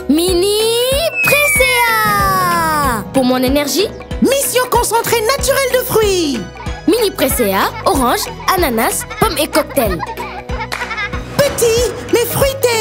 Mini Presséa. Pour mon énergie, mission concentré naturel de fruits. Mini Presséa, orange, ananas, pomme et cocktail. Petit, mais fruité.